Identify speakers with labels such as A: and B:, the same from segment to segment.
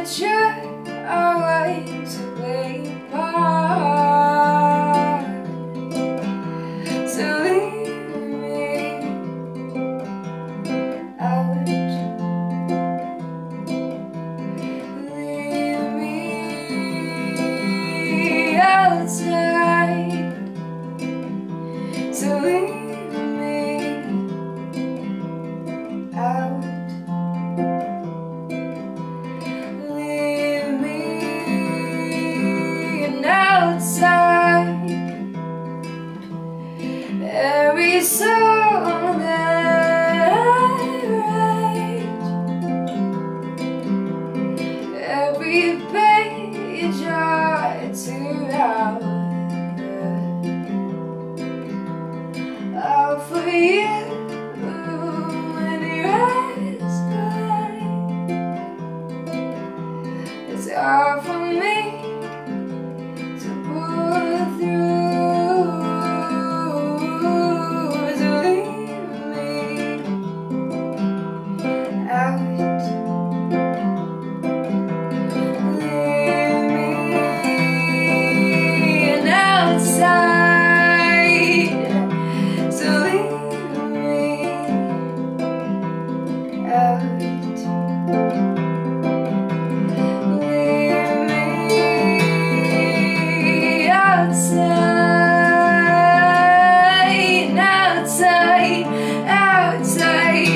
A: future always play a part. So leave me out. Leave me outside. So leave me out. Leave me outside. Every song that I write, every page I tear out, all for you when you rest mine. It's hard for me to pull through. So leave me out. Leave me outside. So leave me out. Leave me outside, outside, outside,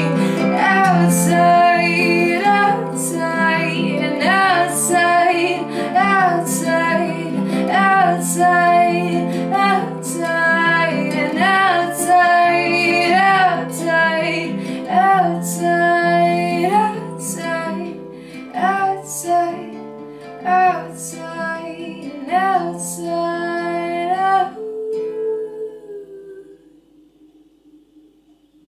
A: outside, outside, outside, outside, outside, and outside, outside, outside, outside, outside, outside, and outside.